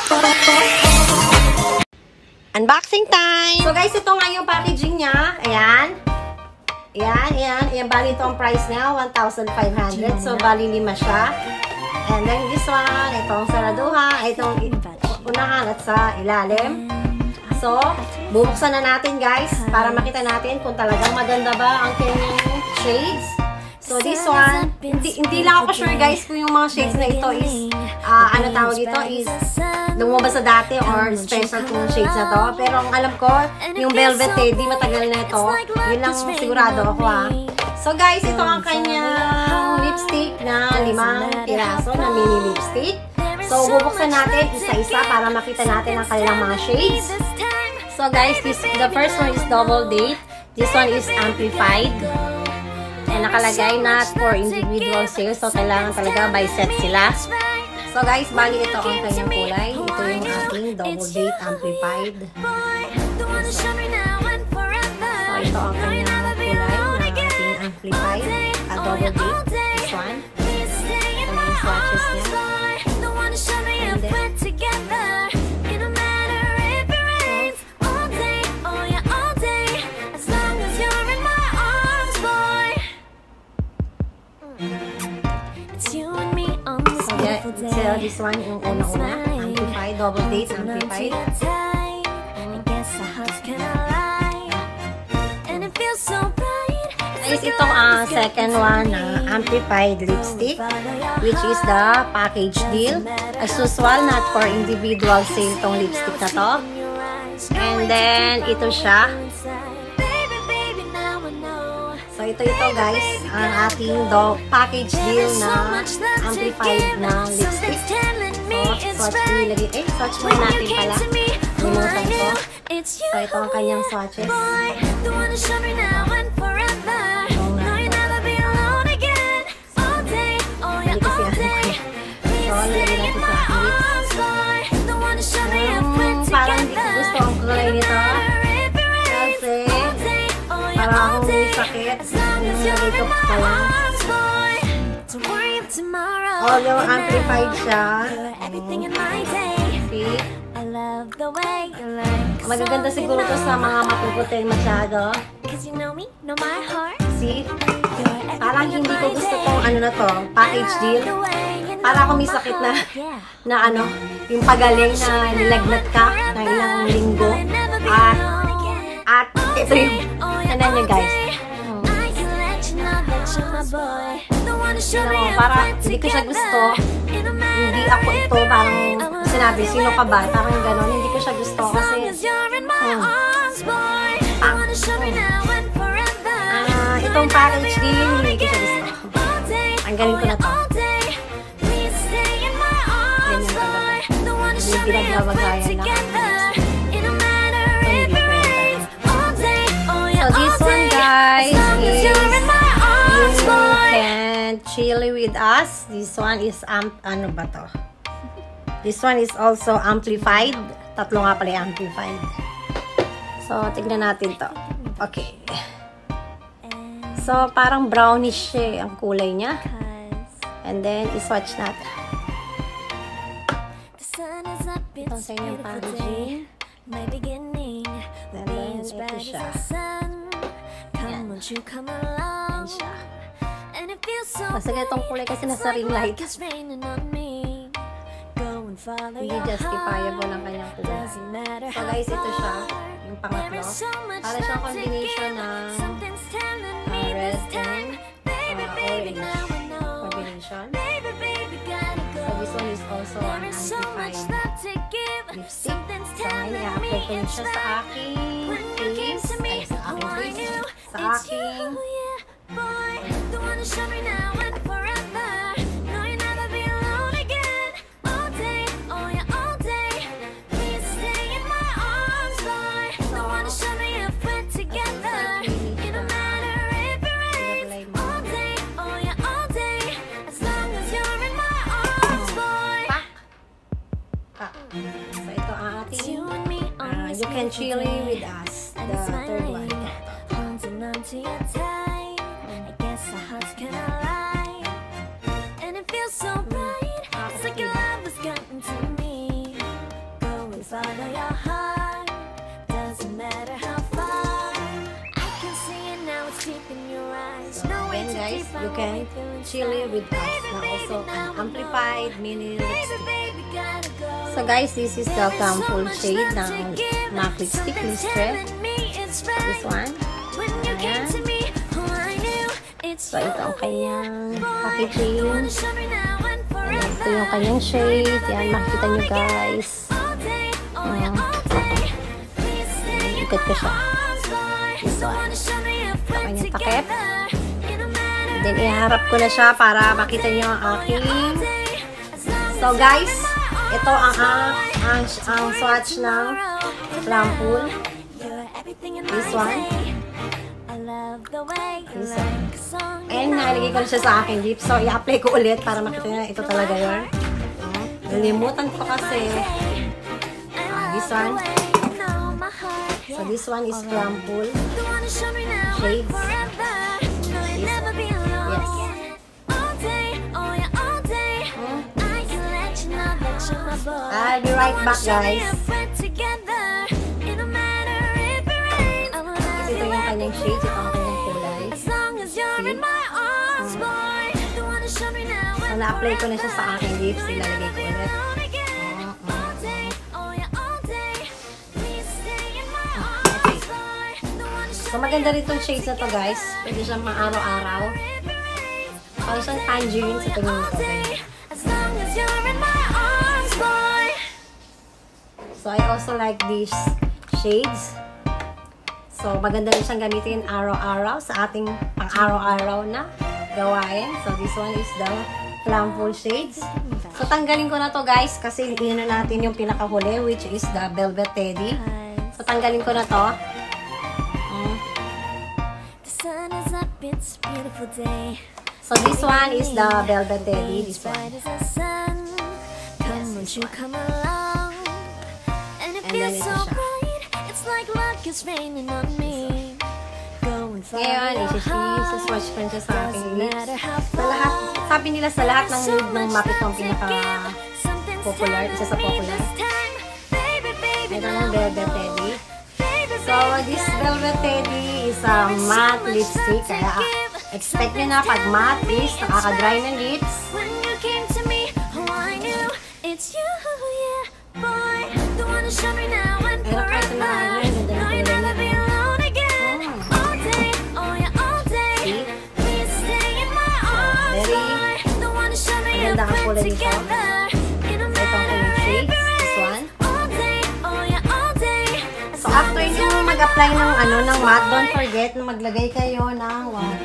Unboxing time! So guys, ito nga yung packaging niya. Ayan. Ayan. Bali ito ang price niya, 1,500. So, bali 5 siya. And then this one, itong saraduha, itong unahan at sa ilalim. So, bubuksan na natin guys, para makita natin kung talagang maganda ba ang kanyang shades. So, this one, hindi lang ako sure guys kung yung mga shades na ito is, ano tawag ito, is lumabas sa dati or special kung shades na to. Pero ang alam ko, yung Velvet Teddy, matagal na ito. Yun lang sigurado ako So guys, ito ang kanyang lipstick na 5 piraso na mini lipstick. So, bubuksan natin isa-isa para makita natin ang kanilang mga shades. So guys, the first one is Double Date. This one is amplified. And nakalagay na for individual sales. So, kailangan talaga by set sila. So, guys, bali ito ang kanyang kulay. Ito yung ating Double Date Amplified. So, ito ang kanyang kulay na ating Amplified. Double Date. This one. Ito na yung swatches niya. And then, so, this one yung una-una, amplified, double date, amplified. Guys, itong second one, amplified lipstick, which is the package deal. As usual, not for individual sale tong lipstick na to. And then, ito siya. So, ito guys, ang ating package deal na amplified na lipstick. So, swatch mo natin pala. Limutan ko. So, ito ang kanyang swatches. Hindi kasi ano ko. So, lalagyan natin sa aking lips. Parang hindi ko gusto ang kulay nito. Kasi, parang akong may sakit. Nilagay ko pa lang. Although amplified siya. See? Magaganda siguro to sa mga mapuputin masyado. See? Parang hindi ko gusto kong ano na to, package deal. Para ako may sakit na ano, yung pagaling na nilagnat ka na ilang linggo. At ito yung tanan niya guys. Para hindi ko siya gusto. Hindi ako ito, parang sinabi, sino ka ba? Parang gano'n, hindi ko siya gusto kasi itong package din, hindi ko siya gusto. Ang galing ko na to. Yan yung talaga. Yung pinagbabagayan na so this one guys is you can chili with us. This one is ano ba to? This one is also amplified. Tatlo nga pala yung amplified. So, tignan natin to. Okay. So, parang brownish siya ang kulay niya. And then, iswatch natin. Ito sa inyong packaging. And then, ito siya. Yan. Yan siya. Kasi itong kulay kasi nasa ring light. Hindi justifiable ang kanyang kulay. So guys, ito siya. Yung pangatlo. Para siyang combination ng red and orange combination. So this one is also an amplified lipstick. So ngayon, i-apply ko siya sa aking face. Ay, sa aking face. Sa aking so ito ang ating you can chili with us. The third one. So again guys, you can chill it with us. Now also an amplified mini lipstick. So guys, this is the full shade ng MAC lipstick Lustre. This one. Ayan. So ito ang kanyang packaging. Ayan, ito yung kanyang shade. Yan, makikita nyo guys. Ikot ko siya. This one. Ito kanyang takip. And then iharap ko na siya para makita nyo ang aking. So guys, ito ang swatch ng Flampul. This one. This one. And nalagay ko na siya sa aking lips. So i-apply ko ulit para makita nyo ito talaga yun. Nalimutan ko kasi. This one. So this one is Flampul shades. Yes. I'll be right back guys. Ito yung kanyang shades, ito ang kanyang kulay. So na-apply ko na siya sa aking lips, ilalagay ko ulit. So maganda rin itong shades na to guys. Pwede siyang maaraw-araw. Parang siyang tangerine sa tingin nito. So I also like these shades. So maganda rin siyang gamitin araw-araw sa ating pang-araw-araw na gawain. So this one is the Flampul shades. So tanggalin ko na to guys kasi ino natin yung pinakahuli which is the Velvet Teddy. So tanggalin ko na to. So this one is the Velvet Teddy. This one. Yes, this one. And then ito siya. Ngayon, isi-swatch ko siya sa aking lips. Sa lahat, sabi nila sa lahat ng nude ng MAC itong pinaka-popular, isa sa popular. Ito ng Velvet Teddy. So, this Velvet Teddy is a matte lipstick. Kaya, expect nyo na pag matte is nakaka-dry ng lips. Pero kahit na yun, ganda na kulay niya. Maganda ang kulay nito. So, ito ang kanyang shades. This one. So, after nyo mag-apply ng matte, don't forget na maglagay kayo ng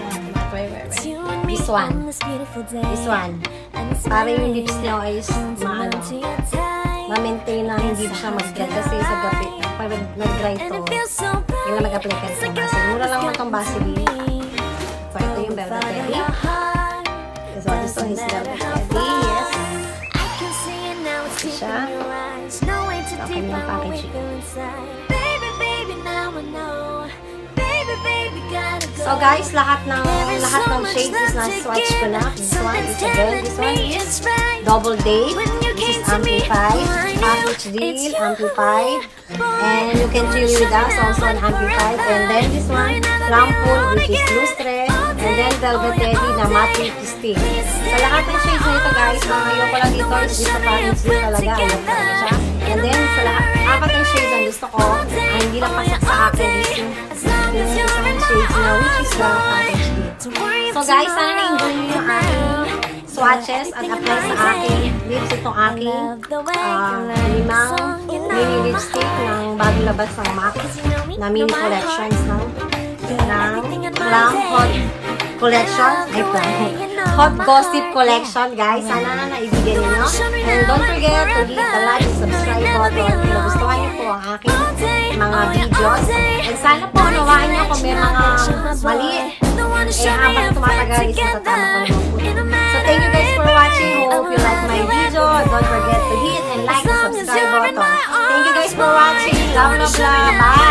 this one. This one. Para yung lips nyo ay ma-maintain na hindi siya mag-get kasi sa gabi. Pag nag-dry to, yung na mag-apply ka sa Vaseline. Mura lang mo itong Vaseline. So, ito yung Velvet Teddy. So, this one is Velvet Teddy. Yes. Ito siya. So, kanyang packaging. So, guys, lahat ng shades is na-swatch ko na. This one is again. This one is Double Date. This is Amplified. Package Deal, Amplified. And you can chill with us, also an Amplified. And then this one, Flampul, which is Lustre. And then Velvet Teddy na matte lipstick. Sa lahat ng shades na ito guys, mga ayoko lang dito is dito package deal talaga. Ayoko talaga siya. And then sa lahat, apat ng shades ang gusto ko, ay hindi lang pasak sa akin is yung isang shades na which is the package deal. So guys, sana na-enjoy nyo yung aking swatches at apply sa aking lips itong aking limang mini lipstick ng bagong labas ng MAC na mini collections ng Plum Hot Collection. Ay, Hot Gossip Collection, guys. Sana na naibigyan nyo. And don't forget to hit the like and subscribe button kung nagustuhan nyo po ang aking mga videos. And sana po unawain nyo kung may mga mali. Habang tumatagal is matatama ko naman po. So thank you guys for watching. Hope you like my video. Don't forget to hit and like and subscribe button. Thank you guys for watching. Love, love, love. Bye!